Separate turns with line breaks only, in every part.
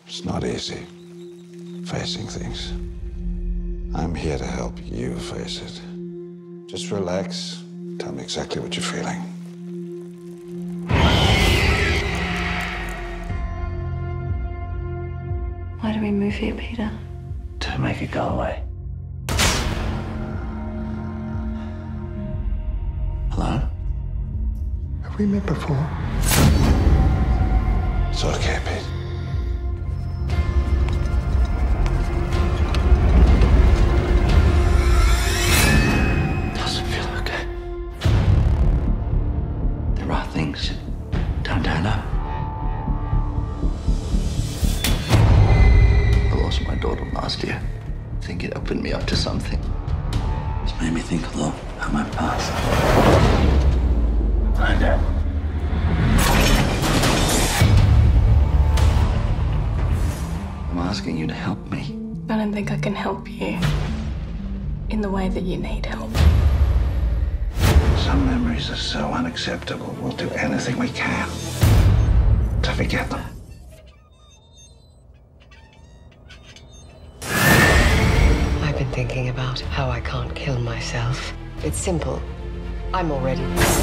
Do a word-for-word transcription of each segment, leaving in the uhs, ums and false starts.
It's not easy, facing things. I'm here to help you face it. Just relax. Tell me exactly what you're feeling.
Why do we move here, Peter?
To make it go away. Hello?
Have we met before? It's okay, Pete.
Doesn't feel okay. There are things that don't add up. I lost my daughter last year. I think it opened me up to something. It's made me think a lot about my past. I know. I'm asking you to help me.
I don't think I can help you in the way that you need help.
Some memories are so unacceptable, we'll do anything we can to forget them.
I've been thinking about how I can't kill myself. It's simple. I'm already.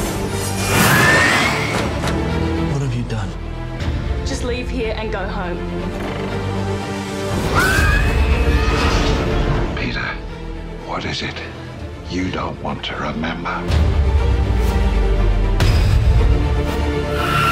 What have you done?
Just leave here and go home.
Peter, what is it you don't want to remember?